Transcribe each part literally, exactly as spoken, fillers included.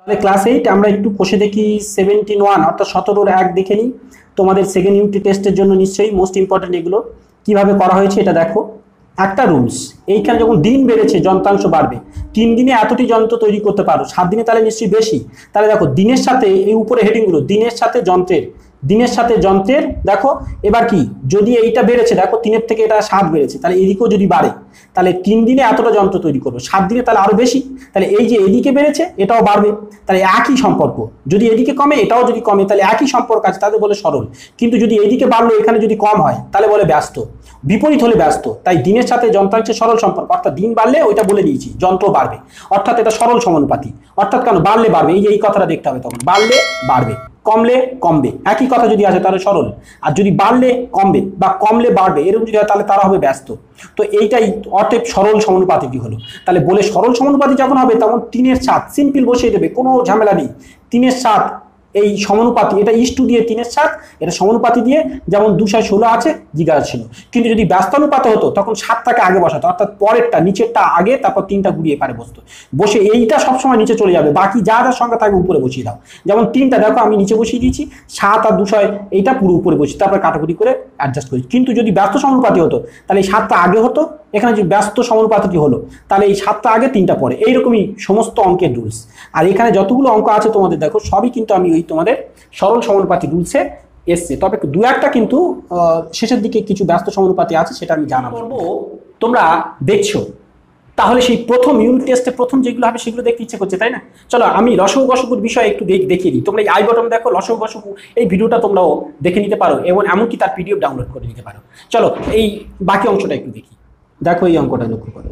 তাহলে class eight আমরা একটু কষে দেখি সেভেন্টিন ওয়ান অর্থাৎ সতেরোর এক দেখে নিই। তোমাদের সেকেন্ড ইউনিট টেস্টের জন্য নিশ্চয়ই মোস্ট ইম্পর্টেন্ট এগুলো কিভাবে করা হয়েছে এটা দেখো। একটা রুলস, এইখানে যখন দিন বেড়েছে যন্ত্রাংশ বাড়বে। তিন দিনে এতটি যন্ত্র তৈরি করতে পারো, সাত দিনে তাহলে নিশ্চয়ই বেশি। তাহলে দেখো দিনের সাথে এই উপরে হেডিংগুলো, দিনের সাথে যন্ত্রের, দিনের সাথে যন্ত্রের দেখো। এবার কি যদি এইটা বেড়েছে, দেখো তিনের থেকে এটা সাত বেড়েছে, তাহলে এদিকেও যদি বাড়ে তাহলে তিন দিনে এতটা যন্ত্র তৈরি করবো, সাত দিনে তাহলে আরো বেশি। তাহলে এই যে এদিকে বেড়েছে এটাও বাড়বে, তাহলে একই সম্পর্ক। যদি এদিকে কমে এটাও যদি কমে তাহলে একই সম্পর্ক আছে, তাদের বলে সরল। কিন্তু যদি এদিকে বাড়লো এখানে যদি কম হয় তাহলে বলে ব্যস্ত, বিপরীত হলে ব্যস্ত। তাই দিনের সাথে যন্ত্রাংশের সরল সম্পর্ক, অর্থাৎ দিন বাড়লে ওইটা বলে দিয়েছি যন্ত্র বাড়বে, অর্থাৎ এটা সরল সমানুপাতি। অর্থাৎ কেন বাড়লে বাড়বে, এই যে এই কথাটা দেখতে হবে, তখন বাড়লে বাড়বে, কমলে কমবে, একই কথা যদি আসে তাহলে সরল। আর যদি বাড়লে কমবে বা কমলে বাড়বে এরকম যদি হয় তাহলে তারা হবে ব্যস্ত। তো এইটাই অতএব সরল সমানুপাতিটি হলো। তাহলে বলে সরল সমানুপাতি যখন হবে তখন তিনের সাত সিম্পল বসিয়ে দেবে, কোনো ঝামেলা নেই। তিনের সাত এই সমানুপাতি, এটা ইস্টু দিয়ে তিনের সাত, এটা সমানুপাতি দিয়ে যেমন দুশায় ষোলো আছে জিজ্ঞাসা ছিল। কিন্তু যদি ব্যস্তানুপাতে হতো তখন সাতটাকে আগে বসাতো, অর্থাৎ পরেরটা নিচেরটা আগে, তারপর তিনটা ঘুরিয়ে পারে বসতো। বসে এইটা সবসময় নিচে চলে যাবে, বাকি যা যা সংখ্যা থাকে উপরে বসিয়ে দাও। যেমন তিনটা দেখো আমি নিচে বসিয়ে দিয়েছি, সাত আর দুশয় এইটা পুরো উপরে বসি, তারপর কাটাকুটি করে অ্যাডজাস্ট করি। কিন্তু যদি ব্যস্ত সমানুপাতি হতো তাহলে এই সাতটা আগে হতো, এখানে যদি ব্যস্ত সমানুপাতিটি হলো তাহলে এই সাতটা আগে তিনটা পরে। এইরকমই সমস্ত অঙ্কের রুলস। আর এখানে যতগুলো অঙ্ক আছে তোমাদের দেখো সবই কিন্তু আমি ওই তোমাদের সরল সমানুপাতি রুলসে এসছে, তবে দু একটা কিন্তু শেষের দিকে কিছু ব্যস্ত সমানুপাতি আছে, সেটা আমি জানাবো। তোমরা দেখছো তাহলে সেই প্রথম ইউনিট টেস্টে প্রথম যেগুলো হবে সেগুলো দেখতে ইচ্ছে করছে, তাই না? চলো আমি লসগু গসগুর বিষয়ে একটু দেখিয়ে দিই। তোমরা এই আই বটন দেখো, লসগু গসগু এই ভিডিওটা তোমরাও দেখে নিতে পারো এবং এমনকি তার পিডিএফ ডাউনলোড করে নিতে পারো। চলো এই বাকি অংশটা একটু দেখি। দেখো এই অঙ্কটা লক্ষ্য করো,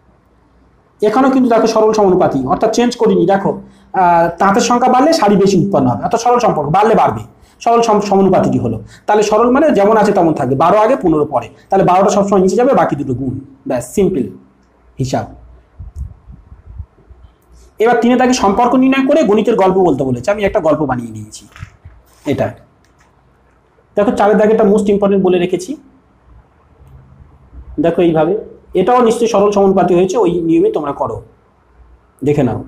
এখানেও কিন্তু দেখো সরল সমানুপাতি, অর্থাৎ চেঞ্জ করিনি। দেখো তাঁতের সংখ্যা বাড়লে শাড়ি বেশি উৎপন্ন হবে, অর্থাৎ সরল সম্পর্ক, বাড়লে বাড়বে, সরল সমানুপাতিটি হলো। তাহলে সরল মানে যেমন আছে তেমন থাকবে, বারো আগে পনেরো পরে, তাহলে বারোটা সবসময় নিচে যাবে, বাকি দুটো গুণ, ব্যাস সিম্পল হিসাব। এবার তিনে তাকে সম্পর্ক নির্ণয় করে গণিতের গল্প বলতে বলেছে, আমি একটা গল্প বানিয়ে নিয়েছি। এটা দেখো চারের দাগেটা মোস্ট ইম্পর্টেন্ট বলে রেখেছি, দেখো এইভাবে। এটাও নিশ্চয়ই সরল সমানুপাতি হয়েছে, ওই নিয়মে তোমরা করো, দেখে নাও।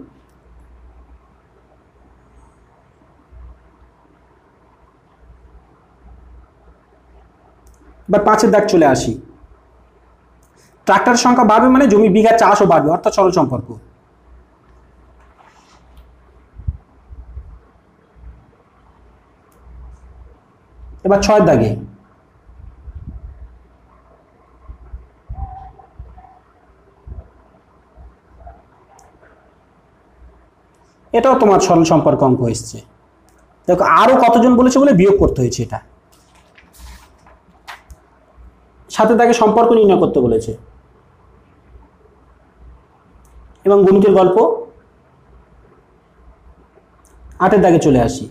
এবার পাঁচের দাগ চলে আসি। ট্রাক্টরের সংখ্যা বাড়বে মানে জমি বিঘা চাষও বাড়বে, অর্থাৎ সরল সম্পর্ক। এবার ছয়ের দাগে এটাও তোমার সরল সম্পর্ক অঙ্ক এসছে। দেখো আরো কতজন বলেছে বলে বিয়োগ করতে হয়েছে এটা। সাথে তাকে সম্পর্ক নির্ণয় করতে বলেছে এবং গণিতের গল্প। আটের দাগে চলে আসি।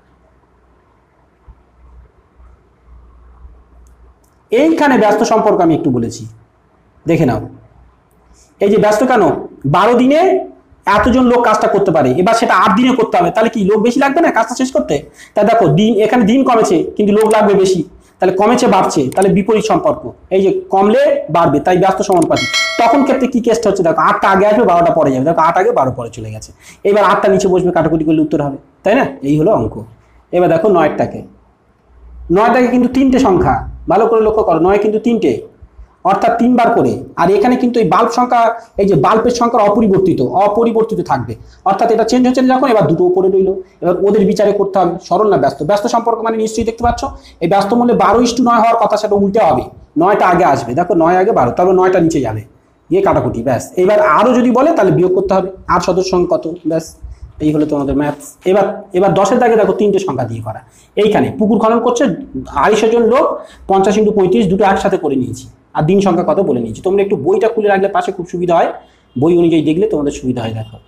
এইখানে ব্যস্ত সম্পর্ক আমি একটু বলেছি, দেখে নাও। এই যে ব্যস্ত কেন, বারো দিনে এতজন লোক কাজটা করতে পারে, এবার সেটা আট দিনে করতে হবে, তাহলে কি লোক বেশি লাগবে না কাজটা শেষ করতে? তাই দেখো দিন, এখানে দিন কমেছে কিন্তু লোক লাগবে বেশি, তাহলে কমেছে বাড়ছে, তাহলে বিপরীত সম্পর্ক। এই যে কমলে বাড়বে, তাই ব্যস্ত সমানুপাতি। তখন ক্ষেত্রে কি কেসটা হচ্ছে, দেখো আটটা আগে আসবে বারোটা পরে যাবে, দেখো আট আগে বারো পরে চলে গেছে, এবার আটটা নিচে বসবে, কাটাকুটি করলে উত্তর হবে, তাই না? এই হলো অঙ্ক। এবার দেখো নয়টাকে, নয়টাকে কিন্তু তিনটে সংখ্যা, ভালো করে লক্ষ্য করো, নয় কিন্তু তিনটে, অর্থাৎ তিনবার করে। আর এখানে কিন্তু এই বাল্ব সংখ্যা, এই যে বাল্বের সংখ্যা অপরিবর্তিত, অপরিবর্তিত থাকবে, অর্থাৎ এটা চেঞ্জ হচ্ছে যখন, এবার দুটো উপরে রইলো। এবার ওদের বিচারে করতে হবে সরল না ব্যস্ত। ব্যস্ত সম্পর্ক মানে নিশ্চয়ই দেখতে পাচ্ছ এই ব্যস্ত মূল্যে বারো ইস্টু নয় হওয়ার কথা, সেটা উল্টে হবে, নয়টা আগে আসবে। দেখো নয় আগে বারো, তবে নয়টা নিচে যাবে, গিয়ে কাটাকুটি, ব্যাস। এবার আরো যদি বলে তাহলে বিয়োগ করতে হবে, আর সদস্য সংখ্যা কত, ব্যাস এই হলো তোমাদের ম্যাথস। এবার এবার দশের দাগে দেখো তিনটে সংখ্যা দিয়ে করা। এইখানে পুকুর খনন করছে আড়াইশো জন লোক, পঞ্চাশ ইন্টু পঁয়ত্রিশ, দুটো একসাথে করে নিয়েছি, আর দিন সংখ্যা কত বলে নিয়েছি। তোমরা একটু বইটা খুলে রাখলে পাশে খুব সুবিধা হয়, বই অনুযায়ী দেখলে তোমাদের সুবিধা হয়। দেখো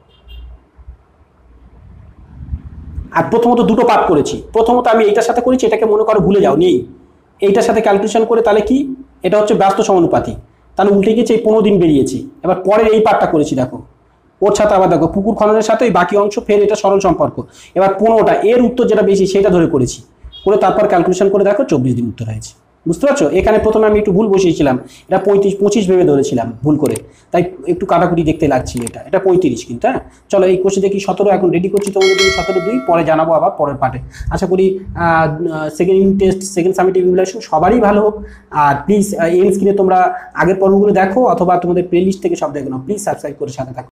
আর প্রথমত দুটো পাঠ করেছি, প্রথমত আমি এইটার সাথে করেছি, এটাকে মনে করো ভুলে যাও, নেই এইটার সাথে ক্যালকুলেশন করে, তাহলে কি এটা হচ্ছে ব্যস্ত সমানুপাতি, তাহলে উল্টে গিয়েছে, এই পনেরো দিন বেরিয়েছি। এবার পরের এই পাঠটা করেছি, দেখো ওর সাথে আবার দেখো পুকুর খননের সাথে বাকি অংশ, ফের এটা সরল সম্পর্ক। এবার পনেরোটা এর উত্তর যেটা বেশি সেটা ধরে করেছি, করে তারপর ক্যালকুলেশন করে দেখো চব্বিশ দিন উত্তর হয়েছে। বুঝতে পারছো? এখানে প্রথমে আমি একটু ভুল বসিয়েছিলাম, এটা পঁয়ত্রিশ পঁচিশ ভেবে ধরেছিলাম ভুল করে, তাই একটু কাটাকুটি দেখতে লাগছিল, এটা এটা পঁয়ত্রিশ কিন্তু। হ্যাঁ, চলো এই কোর্সে দেখি সতেরো এখন রেডি করছি তোমাদের জন্য, সতেরো দুই পরে জানাবো আবার পরের পার্টে। আশা করি second unit test second summative evaluation সবারই ভালো হোক। আর প্লিজ এই স্ক্রিনে তোমরা আগের পর্বগুলো দেখো অথবা তোমাদের প্লে লিস্ট থেকে সব দেখো না, প্লিজ সাবস্ক্রাইব করে সাথে থাকো।